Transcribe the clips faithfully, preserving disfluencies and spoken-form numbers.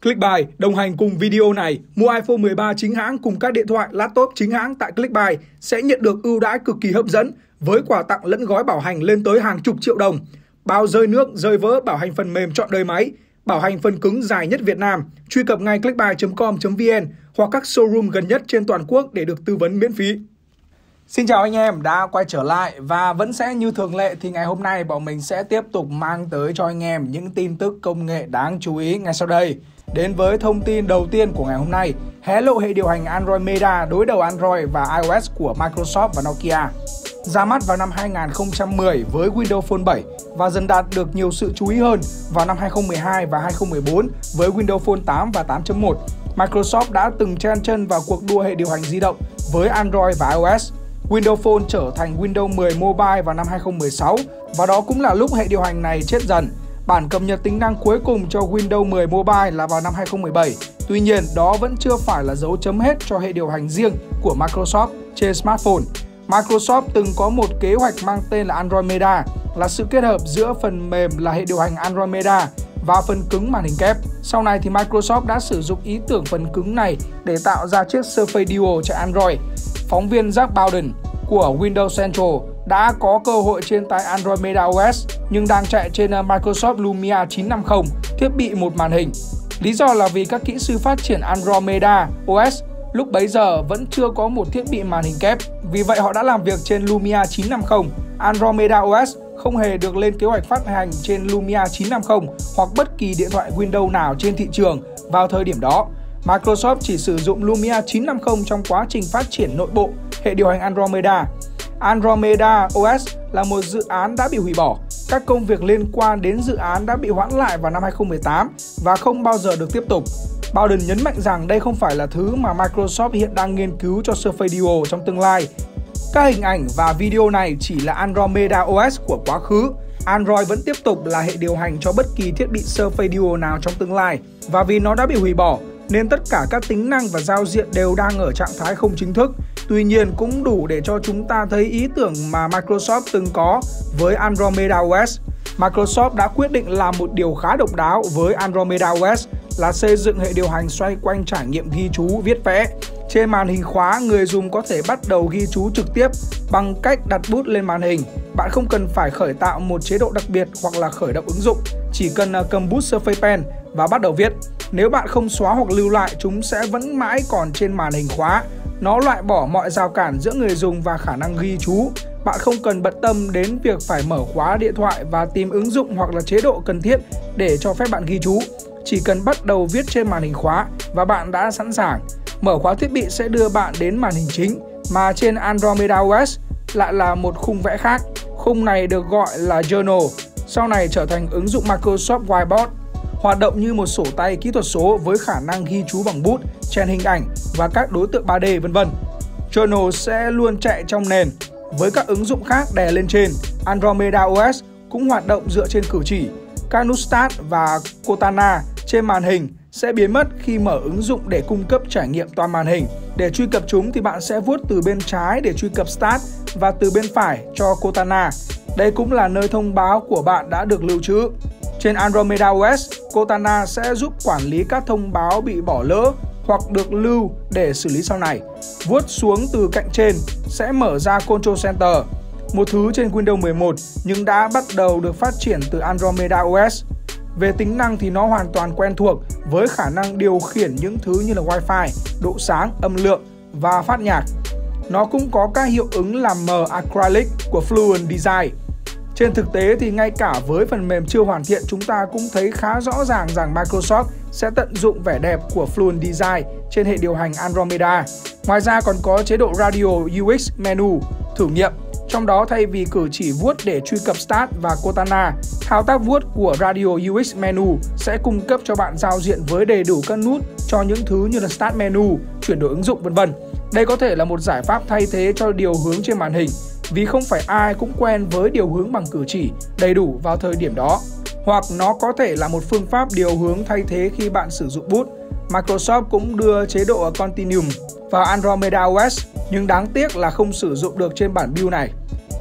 Clickbuy đồng hành cùng video này, mua iPhone mười ba chính hãng cùng các điện thoại, laptop chính hãng tại Clickbuy sẽ nhận được ưu đãi cực kỳ hấp dẫn với quà tặng lẫn gói bảo hành lên tới hàng chục triệu đồng. Bao rơi nước, rơi vỡ, bảo hành phần mềm trọn đời máy, bảo hành phần cứng dài nhất Việt Nam. Truy cập ngay clickbuy chấm com chấm vn hoặc các showroom gần nhất trên toàn quốc để được tư vấn miễn phí. Xin chào anh em đã quay trở lại, và vẫn sẽ như thường lệ thì ngày hôm nay bọn mình sẽ tiếp tục mang tới cho anh em những tin tức công nghệ đáng chú ý ngay sau đây. Đến với thông tin đầu tiên của ngày hôm nay, hé lộ hệ điều hành Android Meta đối đầu Android và iOS của Microsoft và Nokia. Ra mắt vào năm hai nghìn không trăm mười với Windows Phone bảy và dần đạt được nhiều sự chú ý hơn vào năm hai nghìn không trăm mười hai và hai nghìn không trăm mười bốn với Windows Phone tám và tám chấm một. Microsoft đã từng chen chân vào cuộc đua hệ điều hành di động với Android và iOS. Windows Phone trở thành Windows mười Mobile vào năm hai nghìn không trăm mười sáu và đó cũng là lúc hệ điều hành này chết dần. Bản cập nhật tính năng cuối cùng cho Windows mười Mobile là vào năm hai nghìn không trăm mười bảy. Tuy nhiên, đó vẫn chưa phải là dấu chấm hết cho hệ điều hành riêng của Microsoft trên smartphone. Microsoft từng có một kế hoạch mang tên là Android Meta, là sự kết hợp giữa phần mềm là hệ điều hành Android Meta và phần cứng màn hình kép. Sau này thì Microsoft đã sử dụng ý tưởng phần cứng này để tạo ra chiếc Surface Duo cho Android. Phóng viên Jack Bowden của Windows Central đã có cơ hội trên tay Android Meta ô ét nhưng đang chạy trên Microsoft Lumia chín năm không, thiết bị một màn hình. Lý do là vì các kỹ sư phát triển Android Meta ô ét lúc bấy giờ vẫn chưa có một thiết bị màn hình kép. Vì vậy họ đã làm việc trên Lumia chín năm không. Android Meta ô ét không hề được lên kế hoạch phát hành trên Lumia chín năm không hoặc bất kỳ điện thoại Windows nào trên thị trường vào thời điểm đó. Microsoft chỉ sử dụng Lumia chín năm không trong quá trình phát triển nội bộ hệ điều hành Android Meta. Android Meta ô ét là một dự án đã bị hủy bỏ. Các công việc liên quan đến dự án đã bị hoãn lại vào năm hai nghìn không trăm mười tám và không bao giờ được tiếp tục. Bowden nhấn mạnh rằng đây không phải là thứ mà Microsoft hiện đang nghiên cứu cho Surface Duo trong tương lai. Các hình ảnh và video này chỉ là Android Meta ô ét của quá khứ. Android vẫn tiếp tục là hệ điều hành cho bất kỳ thiết bị Surface Duo nào trong tương lai. Và vì nó đã bị hủy bỏ, nên tất cả các tính năng và giao diện đều đang ở trạng thái không chính thức. Tuy nhiên cũng đủ để cho chúng ta thấy ý tưởng mà Microsoft từng có với Android Meta ô ét. Microsoft đã quyết định làm một điều khá độc đáo với Android Meta ô ét là xây dựng hệ điều hành xoay quanh trải nghiệm ghi chú, viết vẽ. Trên màn hình khóa, người dùng có thể bắt đầu ghi chú trực tiếp bằng cách đặt bút lên màn hình. Bạn không cần phải khởi tạo một chế độ đặc biệt hoặc là khởi động ứng dụng, chỉ cần cầm bút Surface Pen và bắt đầu viết. Nếu bạn không xóa hoặc lưu lại, chúng sẽ vẫn mãi còn trên màn hình khóa. Nó loại bỏ mọi rào cản giữa người dùng và khả năng ghi chú. Bạn không cần bận tâm đến việc phải mở khóa điện thoại và tìm ứng dụng hoặc là chế độ cần thiết để cho phép bạn ghi chú. Chỉ cần bắt đầu viết trên màn hình khóa và bạn đã sẵn sàng. Mở khóa thiết bị sẽ đưa bạn đến màn hình chính, mà trên Android Meta ô ét lại là một khung vẽ khác. Khung này được gọi là Journal, sau này trở thành ứng dụng Microsoft Whiteboard, hoạt động như một sổ tay kỹ thuật số với khả năng ghi chú bằng bút, chèn hình ảnh và các đối tượng ba D vân vân. Journal sẽ luôn chạy trong nền với các ứng dụng khác đè lên trên. Android Meta ô ét cũng hoạt động dựa trên cử chỉ. Các nút Start và Cortana trên màn hình sẽ biến mất khi mở ứng dụng để cung cấp trải nghiệm toàn màn hình. Để truy cập chúng thì bạn sẽ vuốt từ bên trái để truy cập Start và từ bên phải cho Cortana. Đây cũng là nơi thông báo của bạn đã được lưu trữ. Trên Android Meta ô ét, Cortana sẽ giúp quản lý các thông báo bị bỏ lỡ hoặc được lưu để xử lý sau này. Vuốt xuống từ cạnh trên sẽ mở ra Control Center, một thứ trên Windows mười một nhưng đã bắt đầu được phát triển từ Android Meta ô ét. Về tính năng thì nó hoàn toàn quen thuộc với khả năng điều khiển những thứ như là Wi-Fi, độ sáng, âm lượng và phát nhạc. Nó cũng có các hiệu ứng làm mờ acrylic của Fluent Design. Trên thực tế thì ngay cả với phần mềm chưa hoàn thiện, chúng ta cũng thấy khá rõ ràng rằng Microsoft sẽ tận dụng vẻ đẹp của Fluent Design trên hệ điều hành Android Meta. Ngoài ra còn có chế độ Radio u ích Menu thử nghiệm. Trong đó thay vì cử chỉ vuốt để truy cập Start và Cortana, thao tác vuốt của Radio u ích Menu sẽ cung cấp cho bạn giao diện với đầy đủ các nút cho những thứ như là Start Menu, chuyển đổi ứng dụng vân vân. Đây có thể là một giải pháp thay thế cho điều hướng trên màn hình, vì không phải ai cũng quen với điều hướng bằng cử chỉ đầy đủ vào thời điểm đó. Hoặc nó có thể là một phương pháp điều hướng thay thế khi bạn sử dụng bút. Microsoft cũng đưa chế độ Continuum vào Android Meta ô ét, nhưng đáng tiếc là không sử dụng được trên bản build này.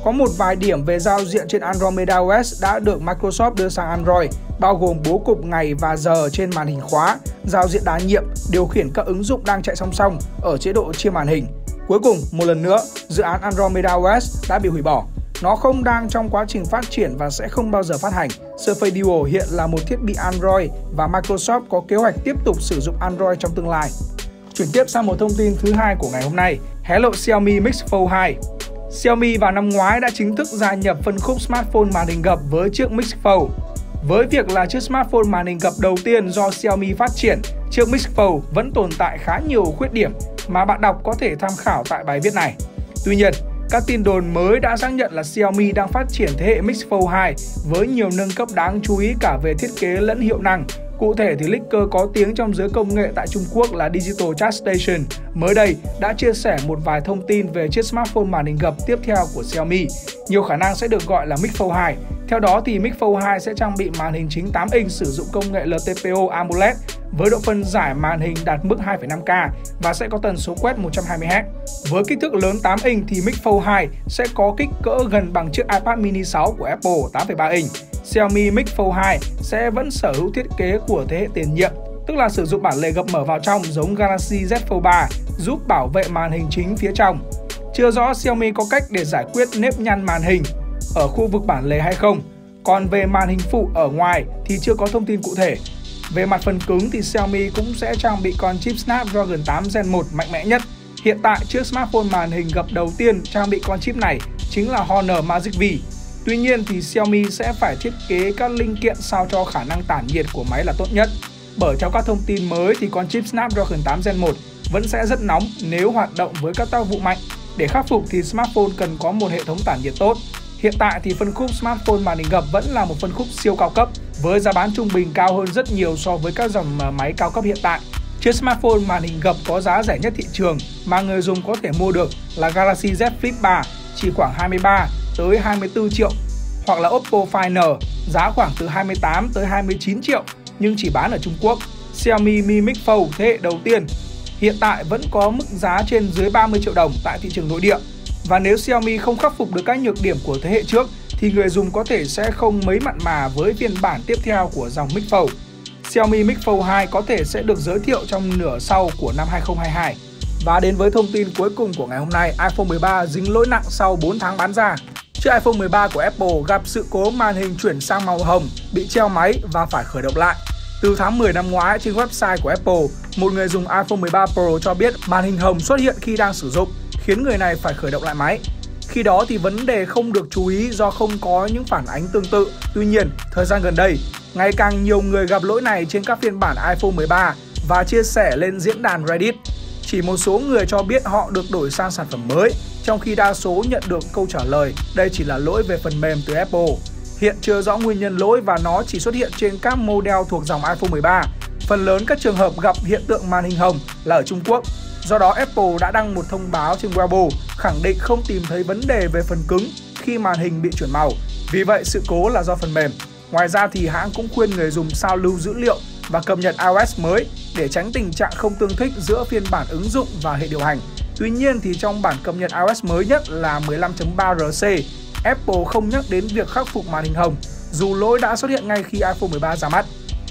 Có một vài điểm về giao diện trên Andromeda ô ét đã được Microsoft đưa sang Android, bao gồm bố cục ngày và giờ trên màn hình khóa, giao diện đa nhiệm, điều khiển các ứng dụng đang chạy song song ở chế độ chia màn hình. Cuối cùng, một lần nữa, dự án Andromeda ô ét đã bị hủy bỏ. Nó không đang trong quá trình phát triển và sẽ không bao giờ phát hành. Surface Duo hiện là một thiết bị Android và Microsoft có kế hoạch tiếp tục sử dụng Android trong tương lai. Chuyển tiếp sang một thông tin thứ hai của ngày hôm nay. Hé lộ Xiaomi Mix Fold hai. Xiaomi vào năm ngoái đã chính thức gia nhập phân khúc smartphone màn hình gập với chiếc Mix Fold. Với việc là chiếc smartphone màn hình gập đầu tiên do Xiaomi phát triển, chiếc Mix Fold vẫn tồn tại khá nhiều khuyết điểm mà bạn đọc có thể tham khảo tại bài viết này. Tuy nhiên, các tin đồn mới đã xác nhận là Xiaomi đang phát triển thế hệ Mix Fold hai với nhiều nâng cấp đáng chú ý cả về thiết kế lẫn hiệu năng. Cụ thể thì leaker có tiếng trong giới công nghệ tại Trung Quốc là Digital Chat Station mới đây đã chia sẻ một vài thông tin về chiếc smartphone màn hình gập tiếp theo của Xiaomi. Nhiều khả năng sẽ được gọi là Mix Fold hai. Theo đó thì Mix Fold hai sẽ trang bị màn hình chính tám inch sử dụng công nghệ lờ tê pê ô AMOLED với độ phân giải màn hình đạt mức hai phẩy năm K và sẽ có tần số quét một trăm hai mươi héc. Với kích thước lớn tám inch thì Mix Fold hai sẽ có kích cỡ gần bằng chiếc iPad mini sáu của Apple tám phẩy ba inch. Xiaomi Mix Fold hai sẽ vẫn sở hữu thiết kế của thế hệ tiền nhiệm, tức là sử dụng bản lề gập mở vào trong giống Galaxy Z Fold ba, giúp bảo vệ màn hình chính phía trong. Chưa rõ Xiaomi có cách để giải quyết nếp nhăn màn hình ở khu vực bản lề hay không. Còn về màn hình phụ ở ngoài thì chưa có thông tin cụ thể. Về mặt phần cứng thì Xiaomi cũng sẽ trang bị con chip Snapdragon tám Gen một mạnh mẽ nhất. Hiện tại, chiếc smartphone màn hình gập đầu tiên trang bị con chip này chính là Honor Magic V. Tuy nhiên thì Xiaomi sẽ phải thiết kế các linh kiện sao cho khả năng tản nhiệt của máy là tốt nhất. Bởi trong các thông tin mới thì con chip Snapdragon tám Gen một vẫn sẽ rất nóng nếu hoạt động với các tác vụ mạnh. Để khắc phục thì smartphone cần có một hệ thống tản nhiệt tốt. Hiện tại thì phân khúc smartphone màn hình gập vẫn là một phân khúc siêu cao cấp với giá bán trung bình cao hơn rất nhiều so với các dòng máy cao cấp hiện tại. Chiếc smartphone màn hình gập có giá rẻ nhất thị trường mà người dùng có thể mua được là Galaxy Z Flip ba chỉ khoảng hai mươi ba tới hai mươi tư triệu, hoặc là Oppo Find N giá khoảng từ hai mươi tám tới hai mươi chín triệu nhưng chỉ bán ở Trung Quốc. Xiaomi Mi Mix Fold thế hệ đầu tiên hiện tại vẫn có mức giá trên dưới ba mươi triệu đồng tại thị trường nội địa. Và nếu Xiaomi không khắc phục được các nhược điểm của thế hệ trước thì người dùng có thể sẽ không mấy mặn mà với phiên bản tiếp theo của dòng Mix Fold. Xiaomi Mix Fold hai có thể sẽ được giới thiệu trong nửa sau của năm hai không hai hai. Và đến với thông tin cuối cùng của ngày hôm nay, iPhone mười ba dính lỗi nặng sau bốn tháng bán ra. Chiếc iPhone mười ba của Apple gặp sự cố màn hình chuyển sang màu hồng, bị treo máy và phải khởi động lại. Từ tháng mười năm ngoái, trên website của Apple, một người dùng iPhone mười ba Pro cho biết màn hình hồng xuất hiện khi đang sử dụng, khiến người này phải khởi động lại máy. Khi đó thì vấn đề không được chú ý do không có những phản ánh tương tự. Tuy nhiên, thời gian gần đây, ngày càng nhiều người gặp lỗi này trên các phiên bản iPhone mười ba và chia sẻ lên diễn đàn Reddit. Chỉ một số người cho biết họ được đổi sang sản phẩm mới, trong khi đa số nhận được câu trả lời đây chỉ là lỗi về phần mềm từ Apple. Hiện chưa rõ nguyên nhân lỗi và nó chỉ xuất hiện trên các model thuộc dòng iPhone mười ba. Phần lớn các trường hợp gặp hiện tượng màn hình hồng là ở Trung Quốc. Do đó Apple đã đăng một thông báo trên Weibo khẳng định không tìm thấy vấn đề về phần cứng khi màn hình bị chuyển màu. Vì vậy sự cố là do phần mềm. Ngoài ra thì hãng cũng khuyên người dùng sao lưu dữ liệu và cập nhật iOS mới để tránh tình trạng không tương thích giữa phiên bản ứng dụng và hệ điều hành. Tuy nhiên thì trong bản cập nhật iOS mới nhất là mười lăm chấm ba R C, Apple không nhắc đến việc khắc phục màn hình hồng, dù lỗi đã xuất hiện ngay khi iPhone mười ba ra mắt.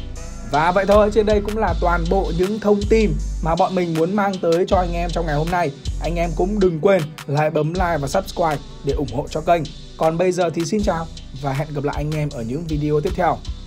Và vậy thôi, trên đây cũng là toàn bộ những thông tin mà bọn mình muốn mang tới cho anh em trong ngày hôm nay. Anh em cũng đừng quên like, bấm like và subscribe để ủng hộ cho kênh. Còn bây giờ thì xin chào và hẹn gặp lại anh em ở những video tiếp theo.